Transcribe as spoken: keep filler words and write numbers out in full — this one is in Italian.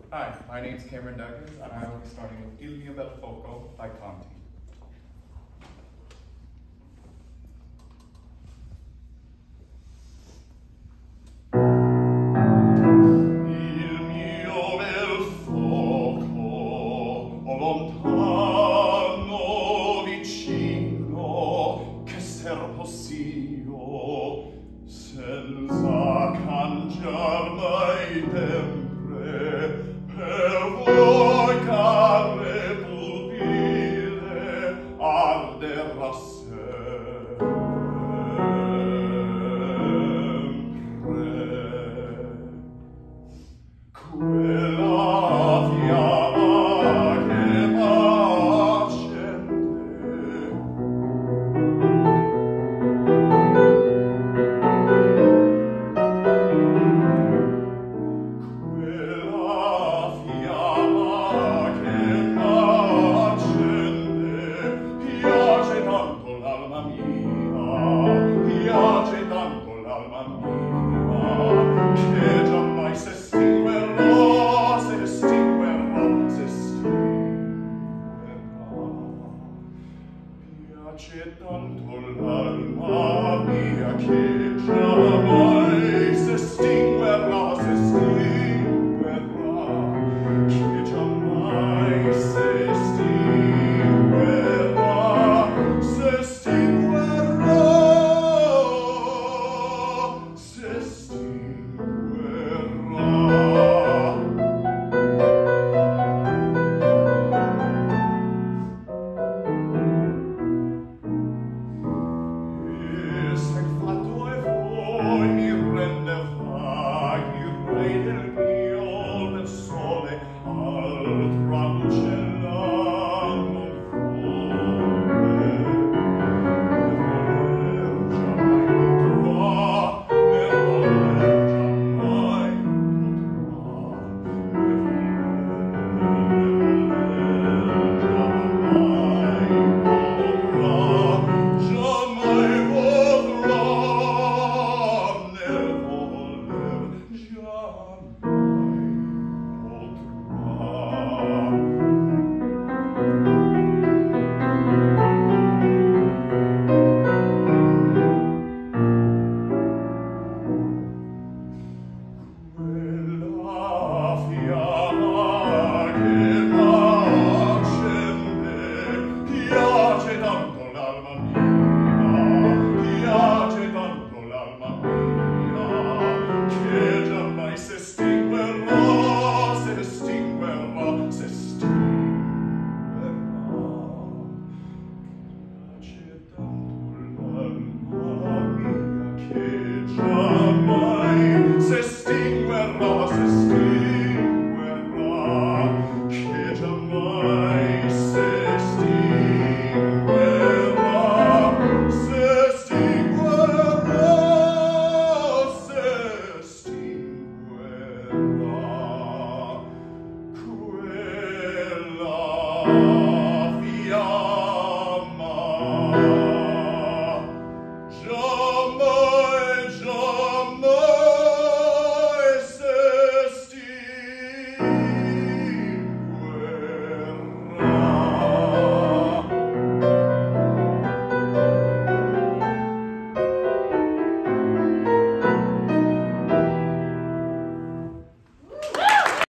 Hi, my name's Cameron Douglas, and I will be starting with Il mio bel fuoco by Conti. Il mio bel fuoco, o lontano, vicino, che ser possio, senza cangiar mai sempre, per voi care pupille arderà sempre. Quella fiamma che m'accende, quella fiamma che m'accende, piace tanto l'alma mia, piace tanto l'alma mia, che giammai se estinguerà, se estinguerà, se estinguerà. Piace tanto l'alma mia che giammai se estinguerà, se estinguerà, che giammai se estinguerà, se estinguerà, se estinguerà. E se fatto e voi mi rende vaghi il re del mio, del sole, altra luce là non vuole. Ne voler giammai potrà, ne voler giammai potrà, giammai potrà, ne voler giammai potrà.